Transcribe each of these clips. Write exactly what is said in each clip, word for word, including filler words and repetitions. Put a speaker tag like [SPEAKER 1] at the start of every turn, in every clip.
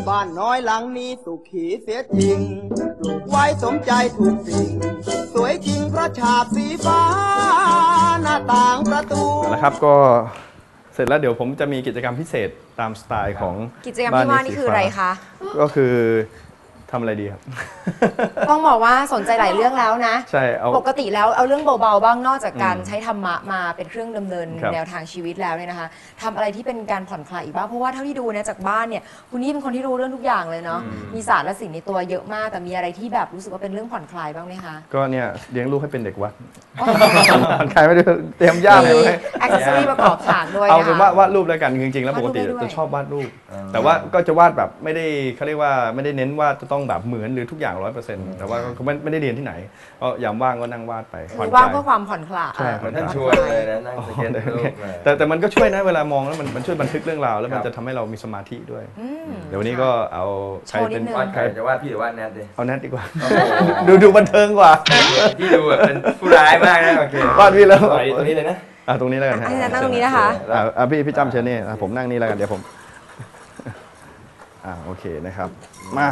[SPEAKER 1] บ้านน้อยหลังนี้สุขีเสียจริงปลูกไว้สมใจถูกสิ่งสวยจริงเพราะฉาบสีฟ้าหน้าต่างประตู
[SPEAKER 2] แล้วครับก็เสร็จแล้วเดี๋ยวผมจะมีกิจกรรมพิเศษตามสไตล์ของ
[SPEAKER 3] กิจกรรมที่ว่านี่คืออะไรคะ
[SPEAKER 2] ก็คือทำอะไรดีครับ
[SPEAKER 3] ต้องบอกว่าสนใจหลายเรื่องแล้วนะ
[SPEAKER 2] ใช่เอา
[SPEAKER 3] ปกติแล้วเอาเรื่องเบาๆบ้างนอกจากการใช้ธรรมะมาเป็นเครื่องดำเนินแนวทางชีวิตแล้วเนี่ยนะคะทำอะไรที่เป็นการผ่อนคลายอีกบ้างเพราะว่าเท่าที่ดูเนี่ยจากบ้านเนี่ยคุณนี่เป็นคนที่รู้เรื่องทุกอย่างเลยเนาะมีศาสตร์และสิ่งในตัวเยอะมากแต่มีอะไรที่แบบรู้สึกว่าเป็นเรื่องผ่อนคลายบ้างไหมคะ
[SPEAKER 2] ก็เนี่ยเลี้ยงลูกให้เป็นเด็กวัดผ่อนคลายไม่ได้เตรียมย่ามเลย
[SPEAKER 3] มีแอคเซสซอรี่ประกอบฉากด้วย
[SPEAKER 2] เอาเป็นว่าวาดรูปแล้วกันจริงๆแล้วปกติจะชอบวาดรูปแต่ว่าก็จะวาดแบบไม่ได้เขาเรียกว่าไม่ได้เน้นว่าจะต้องแบบเหมือนหรือทุกอย่างร้อยเปอร์เซ็นต์แต่ว่าก็ไม่ไม่ได้เรียนที่ไหนก็ยามว่างก็นั่งวาดไป
[SPEAKER 3] ว่างเพื่อความผ่อนคลาย
[SPEAKER 2] ใช่
[SPEAKER 4] ท่านช่วยเลยนะนั่งสเก็ตรูป
[SPEAKER 2] แต่แต่มันก็ช่วยนะเวลามองแล้วมันมันช่วยบันทึกเรื่องราวแล้วมันจะทำให้เรามีสมาธิด้วยเดี๋ยววันนี้ก็เอาใครเป็น
[SPEAKER 4] วาดใครจะวาดพี่หรือวาดแนทดิ
[SPEAKER 2] เอาแนทดีกว่าดูดูบันเทิงกว่า
[SPEAKER 4] พี่ดูแบบเป็นผู้ร้ายมากนะโอเคว
[SPEAKER 2] าดพี่แล้ว
[SPEAKER 4] ตรงนี้เลยนะ
[SPEAKER 2] อ่ะตรงนี้แล้วกัน
[SPEAKER 3] ฮะนั่งตรงนี้นะคะ
[SPEAKER 2] อ่ะพี่พี่จำเชิญนี่ผมนั่งนี่แล้วกันเดี๋ยวผมอ่าโอเคนะครับมา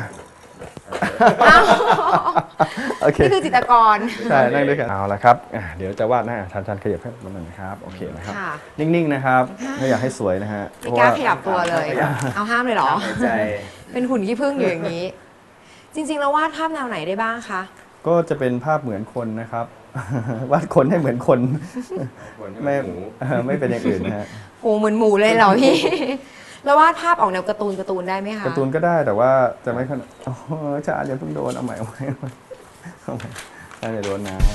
[SPEAKER 2] โอเค
[SPEAKER 3] นี่คือจิตรกร
[SPEAKER 2] ใช่นั่งด้วยกันเอาละครับเดี๋ยวจะวาดหน้าทันทันขยับให้มันหน่อยนะครับโอเคนะครับนิ่งๆนะครับไม่อยากให้สวยนะฮะ
[SPEAKER 3] ไม่กล้าขยับตัวเลยเอาห้ามเลยเหรอ
[SPEAKER 4] ใจ
[SPEAKER 3] เป็นหุ่นขี้ผึ้งอยู่อย่างนี้จริงๆแล้ววาดภาพแนวไหนได้บ้างคะ
[SPEAKER 2] ก็จะเป็นภาพเหมือนคนนะครับวาดคนให้เหมือนคนไม่ไม่เป็นอย่างอื่นนะฮะ
[SPEAKER 3] โอ้เหมือนหมูเลยเหรอพี่แล้ววาดภาพออกแนวการ์ตูนการ์ตูนได้ไหมคะ
[SPEAKER 2] การ์ตูนก็ได้แต่ว่าจะไม่ขนาดโอ้ชาเดี๋ยวเพิ่งโดนเอาใหม่เอาใหม่เอาใหม่ถ้าจะโดนนะ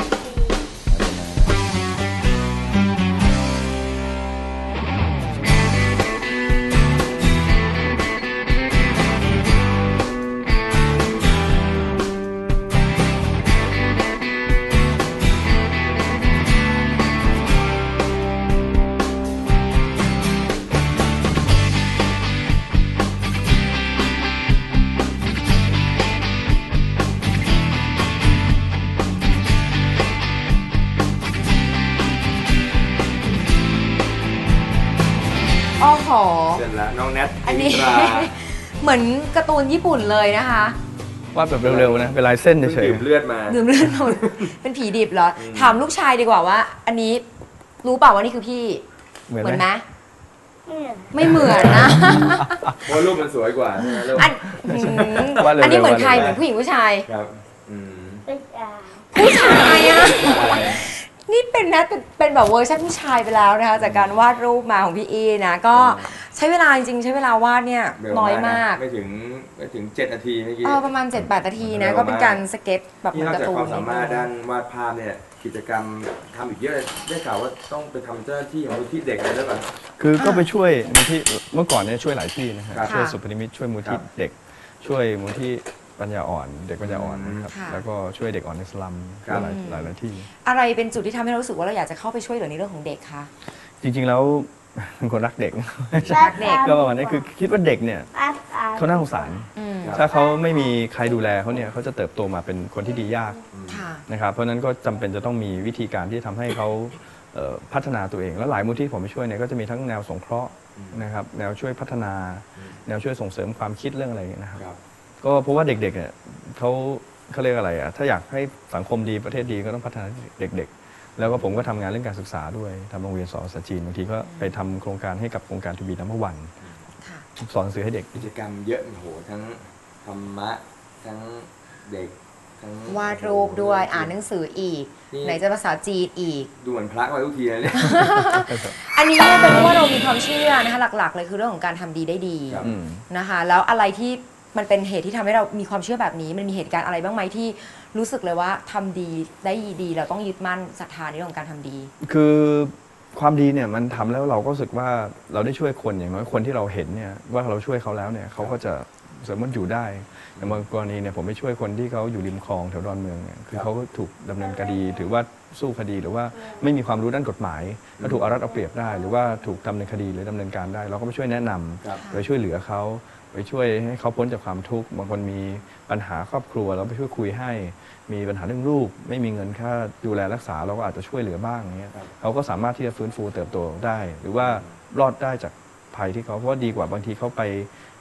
[SPEAKER 3] โอ้โห
[SPEAKER 4] เสร็จแล้วน้องแนท
[SPEAKER 3] อันนี้เหมือนการ์ตูนญี่ปุ่นเลยนะคะ
[SPEAKER 2] วาดแบบเร็วๆนะเป็นลายเส้นเฉย
[SPEAKER 4] ๆดื่มเลือดมา
[SPEAKER 3] ดื่มเลือดมาเป็นผีดิบเหรอถามลูกชายดีกว่าว่าอันนี้รู้เปล่าว่านี่คือพี่เหมือนไหมไม่เหมือนนะ
[SPEAKER 4] เพราะรูปมันสวยกว่า
[SPEAKER 3] อันอันนี้เหมือนใครเหมือนผู้หญิงผู้ชาย
[SPEAKER 4] ครับ
[SPEAKER 3] ผู้ชายอ่ะนี่เป็นนะเป็นแบบเวอร์ชันผู้ชายไปแล้วนะคะจากการวาดรูปมาของพี่อีนะก็ใช้เวลาจริงๆใช้เวลาวาดเนี่ยน้อยมาก
[SPEAKER 4] ไม่ถึงไม่ถึงเจ็ดนาทีเมื่อกี้
[SPEAKER 3] เออประมาณ เจ็ดแปด นาทีนะก็เป็นการสเก็ตแบบเหมือนการ์ตูน
[SPEAKER 4] นอกจากความสามารถด้านวาดภาพเนี่ยกิจกรรมทำอีกเยอะได้ข่าวว่าต้องไปทำเจ้าหน้าที่ของมูลที่เด็กอะไรด้วยป่ะ
[SPEAKER 2] คือก็ไปช่วยมูลที่เมื่อก่อนเนี่ยช่วยหลายที่นะฮะช่วยสุพนิมิตช่วยมูลที่เด็กช่วยมูลที่ปัญญาอ่อนเด็กปัญญาอ่อนนะครับแล้วก็ช่วยเด็กอ่อนในสลัมหลายหลายหลายที่
[SPEAKER 3] อะไรเป็นจุดที่ทำให้เรารู้สึกว่าเราอยากจะเข้าไปช่วยเหลือในเรื่องของเด็กคะ
[SPEAKER 2] จริงๆแล้วเป็นคนรักเด็ก
[SPEAKER 3] รักเด็ก
[SPEAKER 2] ก็ประมาณนี้คือคิดว่าเด็กเนี่ยเขาน่าสงสารถ้าเขาไม่มีใครดูแลเขาเนี่ยเขาจะเติบโตมาเป็นคนที่ดียากนะครับเพราะนั้นก็จำเป็นจะต้องมีวิธีการที่ทำให้เขาพัฒนาตัวเองแล้วหลายมูลที่ผมไปช่วยเนี่ยก็จะมีทั้งแนวสงเคราะห์นะครับแนวช่วยพัฒนาแนวช่วยส่งเสริมความคิดเรื่องอะไรนะครับก็เพราะว่าเด็กๆเนี่ยเขาเขาเรียกอะไรอ่ะถ้าอยากให้สังคมดีประเทศดีก็ต้องพัฒนาเด็กๆแล้วก็ผมก็ทำงานเรื่องการศึกษาด้วยทำโรงเรียนสอนภาษาจีนบางทีก็ไปทำโครงการให้กับโครงการทูบีนัมเบอร์วันสอนหนังสือให้เด็ก
[SPEAKER 4] กิจกรรมเยอะโอ้โหทั้งธรรมะทั้งเด็กทั้ง
[SPEAKER 3] วาดรูปด้วยอ่านหนังสืออีกไหนจะภาษาจีนอีก
[SPEAKER 4] ดูเหมือนพระมาทุกทีเลยเนี่ย
[SPEAKER 3] อันนี้เป็นเพราะว่าเรามีความเชื่อนะคะหลักๆเลยคือเรื่องของการทำดีได้ดีนะคะแล้วอะไรที่มันเป็นเหตุที่ทำให้เรามีความเชื่อแบบนี้มันมีเหตุการณ์อะไรบ้างไหมที่รู้สึกเลยว่าทำดีได้ดีเราต้องยึดมั่นศรัทธาในเรื่องของการทำดี
[SPEAKER 2] คือความดีเนี่ยมันทำแล้วเราก็รู้สึกว่าเราได้ช่วยคนอย่างน้อยคนที่เราเห็นเนี่ยว่าเราช่วยเขาแล้วเนี่ยเขาก็จะสามารถอยู่ได้อย่างบางกรณีเนี่ยผมไปช่วยคนที่เขาอยู่ริมคลองแถวดอนเมืองเนี่ยคือเขาถูกดำเนินคดีถือว่าสู้คดีหรือว่าไม่มีความรู้ด้านกฎหมายแล้วถูกเอารัดเอาเปรียบได้หรือว่าถูกดำเนินคดีหรือดำเนินการได้เราก็ไปช่วยแนะนำไปช่วยเหลือเขาไปช่วยให้เขาพ้นจากความทุกข์บางคนมีปัญหาครอบครัวเราไปช่วยคุยให้มีปัญหาเรื่องลูกไม่มีเงินค่าดูแลรักษาเราก็อาจจะช่วยเหลือบ้างอย่างเงี้ยเขาก็สามารถที่จะฟื้นฟูเติบโตได้หรือว่ารอดได้จากภัยที่เขาเพราะว่าดีกว่าบางทีเขาไป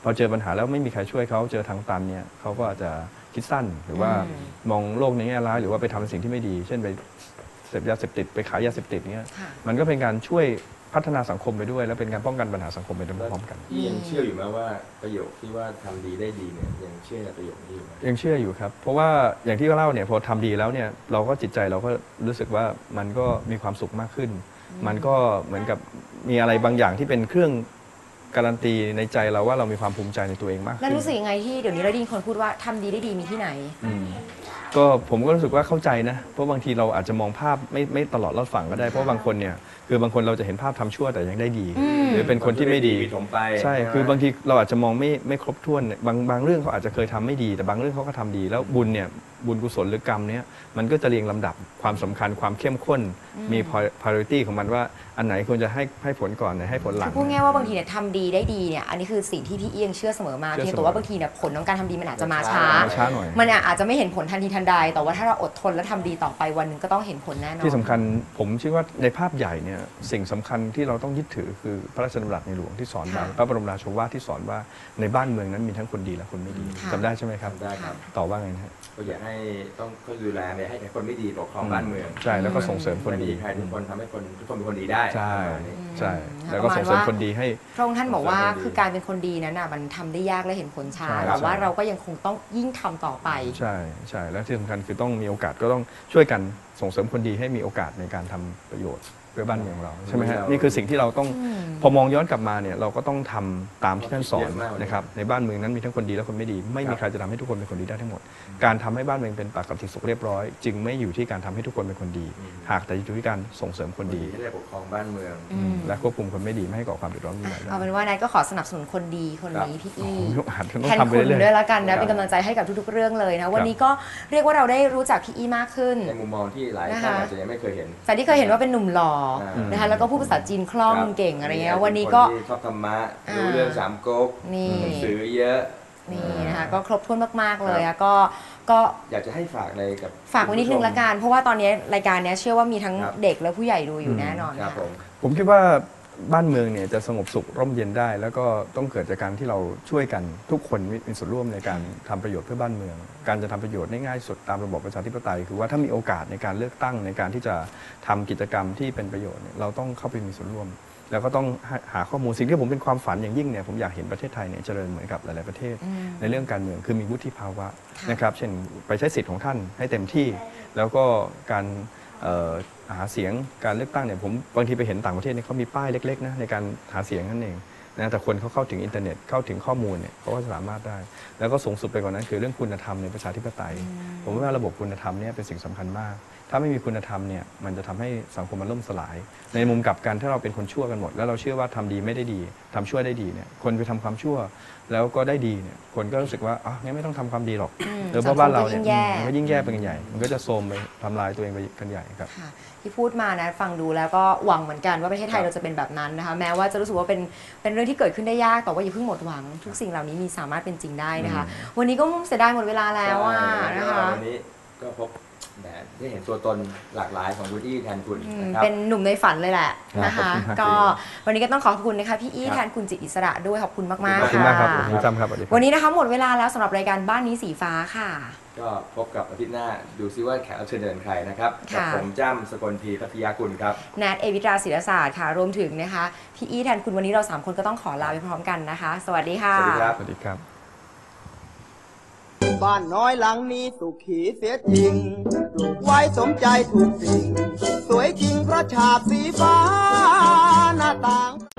[SPEAKER 2] พอเจอปัญหาแล้วไม่มีใครช่วยเขาเจอทางตันเนี่ยเขาก็อาจจะคิดสั้นหรือว่ามองโลกในแง่ร้ายหรือว่าไปทำสิ่งที่ไม่ดี เช่นไปเสพยาเสพติดไปขายยาเสพติดเนี่ยมันก็เป็นการช่วยพัฒนาสังคมไปด้วย และเป็นการป้องกันปัญหาสังคมไปพร้อมๆกัน
[SPEAKER 4] ยังเชื่ออยู่ไหมว่าประโยคที่ว่าทำดีได้ดีเนี่ยยังเชื่อในประโยคนี้อยู่ไหม
[SPEAKER 2] ยังเชื่ออยู่ครับเพราะว่าอย่างที่เล่าเนี่ยพอทำดีแล้วเนี่ยเราก็จิตใจเราก็รู้สึกว่ามันก็มีความสุขมากขึ้น มันก็เหมือนกับมีอะไรบางอย่างที่เป็นเครื่องการันตีในใจเราว่าเรามีความภูมิใจในตัวเองมากขึ้น
[SPEAKER 3] แล้วรู้สึกยังไงที่เดี๋ยวนี้เราได้ยินคนพูดว่าทำดีได้ดีมีที่ไหน
[SPEAKER 2] ก็ผมก็รู้สึกว่าเข้าใจนะเพราะบางทีเราอาจจะมองภาพไม่ไม่ตลอดรอดฝั่งก็ได้เพราะบางคนเนี่ยคือบางคนเราจะเห็นภาพทำชั่วแต่ยังได้ดีหรือเป็นคนที่ไม่ดีใช่คือบางทีเราอาจจะมองไม่ไม่ครบถ้วนบางบางเรื่องเขาอาจจะเคยทำไม่ดีแต่บางเรื่องเขาก็ทำดีแล้วบุญเนี่ยบุญกุศลหรือกรรมเนี่ยมันก็จะเรียงลำดับความสำคัญความเข้มข้นมี priority ของมันว่าอันไหนควรจะให้ให้ผลก่อนไหนให้ผลหลัง
[SPEAKER 3] พูดง่ายว่าบางทีเนี่ยทำดีได้ดีเนี่ยอันนี้คือสิ่งที่พี่เอียงเชื่อเสมอมาเพียงแต่ว่าบางทีเนี่ยผลของการทำดีมันอาจจะมาช้ามันอาจจะไม่เห็นผลทันทีทันใดแต่ว่าถ้าเราอดทนและทำดีต่อไปวันหนึ่งก็ต้องเห็นผลแน่นอน
[SPEAKER 2] ที่สำคัญผมเชื่อว่าในภาพใหญ่เนี่ยสิ่งสำคัญที่เราต้องยึดถือคือพระราชดำรัสในหลวงที่สอนไว้พระบรมราโชวาทที่สอนว่าในบ้านเมืองนั้นมีทั้งคนดีและคนไม่ดีจำได้ใช่ไหมครับ
[SPEAKER 4] ได้ครับ
[SPEAKER 2] ต่อว่าไงนะ
[SPEAKER 4] ก็อยากให้ต้องก็ดูแลไม่ให้คนไม่ดีปกครองบ้านเมือง
[SPEAKER 2] ใช่แล้วก็ส่งเสริมคนดี
[SPEAKER 4] ใครทุกคนทำให้คนทุกคนเป็นคนดีได้
[SPEAKER 2] ใช่ใช่แล้วก็ส่งเสริมคนดีให้
[SPEAKER 3] พระองค์ท่านบอกว่าคือการเป็นคนดีนั้นน่ะมันทำได้ยากและเห็นผลช้าแต่ว่าเราก็ยังคงต้องยิ่งทำต่อไป
[SPEAKER 2] ใช่ใช่แล้วที่สำคัญคือต้องมีโอกาสก็ต้องช่วยกันส่งเสริมคนดีให้มีโอกาสในการทำประโยชน์เพื่อบ้านเมืองเราใช่ไหมฮะนี่คือสิ่งที่เราต้องพอมองย้อนกลับมาเนี่ยเราก็ต้องทำตามที่ท่านสอนนะครับในบ้านเมืองนั้นมีทั้งคนดีและคนไม่ดีไม่มีใครจะทำให้ทุกคนเป็นคนดีได้ทั้งหมดการทำให้บ้านเมืองเป็นปกติสุขเรียบร้อยจึงไม่อยู่ที่การทำให้ทุกคนเป็นคนดีหากแต่อยู่ที่การส่งเสริมคนดี
[SPEAKER 4] ที่ได้ปกครองบ้านเมือง
[SPEAKER 2] และควบคุมคนไม่ดีไม่ให้ก่อความเดือดร้อน
[SPEAKER 3] วุ่นวายเอาเป็นว่านายก็ขอสนับสนุนคนดีคนนี้พี่อี
[SPEAKER 2] แท
[SPEAKER 3] นคุณด้วยละกันนะเป็นกำลังใจให้กับทุกๆเรื่องเลยนะวันนี้ก็เรียกว่าเราได้รู้จักพี่อีมากขึ้น
[SPEAKER 4] ในมุมมองที่หลายท่านอาจจะยังไม่เคยเห็น
[SPEAKER 3] แต่ที่เคยเห็นว่าเป็นหนุ่มหล่อนะคะแล้วก็พูดภาษาจีนคล่องเก่งอะไรเงี้ยวันนี้ก็
[SPEAKER 4] ชอบธรรมะรู้เรื่องสามก๊กหนังสือเยอะ
[SPEAKER 3] นี่นะคะก็ครบถ้วนมากๆเลยก็ก็
[SPEAKER 4] อยากจะให้ฝากในกับ
[SPEAKER 3] ฝากไว้นิดนึงละกันเพราะว่าตอนนี้รายการนี้เชื่อว่ามีทั้งเด็กและผู้ใหญ่ดูอยู่แน่นอนค่ะ
[SPEAKER 2] ผมคิดว่าบ้านเมืองเนี่ยจะสงบสุขร่มเย็นได้แล้วก็ต้องเกิดจากการที่เราช่วยกันทุกคนมีส่วนร่วมในการทำประโยชน์เพื่อบ้านเมืองการจะทำประโยชน์ได้ง่ายสุดตามระบอบประชาธิปไตยคือว่าถ้ามีโอกาสในการเลือกตั้งในการที่จะทำกิจกรรมที่เป็นประโยชน์เราต้องเข้าไปมีส่วนร่วมแล้วก็ต้องหาข้อมูลสิ่งที่ผมเป็นความฝันอย่างยิ่งเนี่ยผมอยากเห็นประเทศไทยเนี่ยเจริญเหมือนกับหลายๆประเทศในเรื่องการเมืองคือมีวุฒิภาวะนะครับเช่นไปใช้สิทธิ์ของท่านให้เต็มที่แล้วก็การหาเสียงการเลือกตั้งเนี่ยผมบางทีไปเห็นต่างประเทศเนี่ยเขามีป้ายเล็กๆนะในการหาเสียงนั่นเองนะแต่คนเขาเข้าถึงอินเทอร์เน็ตเข้าถึงข้อมูลเนี่ยเขาก็สามารถได้แล้วก็สูงสุดไปกว่านั้นคือเรื่องคุณธรรมในประชาธิปไตยผมว่าระบบคุณธรรมเนี่ยเป็นสิ่งสำคัญมากถ้าไม่มีคุณธรรมเนี่ยมันจะทำให้สังคมมันล่มสลายในมุมกลับกันถ้าเราเป็นคนชั่วกันหมดแล้วเราเชื่อว่าทำดีไม่ได้ดีทำชั่วได้ดีเนี่ยคนไปทำความชั่วแล้วก็ได้ดีเนี่ยคนก็รู้สึกว่าอ๋องั้นไม่ต้องทำความดีหรอกเออเพราะบ้านเราเนี่ยมันก็ยิ่งแย่ไปกันใหญ่มันก็จะโทรมไปทำลายตัวเองไปกันใหญ่ครับ
[SPEAKER 3] ที่พูดมานะฟังดูแล้วก็หวังเหมือนกันว่าประเทศไทยเราจะเป็นแบบนั้นนะคะแม้ว่าจะรู้สึกว่าเป็นเป็นเรื่องที่เกิดขึ้นได้ยากแต่ว่าอย่าเพิ่งหมดหวังทุกสิ่งเหล่านี้มีสามารถเป็นจริงได้นะคะวันนี้ก็เสียดายหมดเวลาแล้วอ่ะนะคะ
[SPEAKER 4] วันนี้ก็พบได้เห็นตัวตนหลากหลายของคุณอี้แทนคุณ
[SPEAKER 3] เป็นหนุ่มในฝันเลยแหละนะคะก็วันนี้ก็ต้องขอบคุณนะคะพี่อี้แทนคุณจิตอิสระด้วยขอบคุณมากๆค่ะขอบคุณมากครับผมจำครับวันนี้นะคะหมดเวลาแล้วสำหรับรายการบ้านนี้สีฟ้าค่ะ
[SPEAKER 4] ก็พบกับอาทิตย์หน้าดูซิว่าแขกรับเชิญเดินใครนะครับกับผมจ้ำสกลทีพัทยากุลครับ
[SPEAKER 3] แนทเอวิตราศิลศาสตร์ค่ะรวมถึงนะคะพี่อี้แทนคุณวันนี้เราสามคนก็ต้องขอลาไปพร้อมกันนะคะสวัสดีค่ะ
[SPEAKER 4] สวัสดีครับ
[SPEAKER 2] สวัสดีครับ
[SPEAKER 1] บ้านน้อยหลังนี้สุขีเสียจริงปลูกไว้สมใจถูกสิ่งสวยจริงเพราะฉาบสีฟ้าหน้าต่าง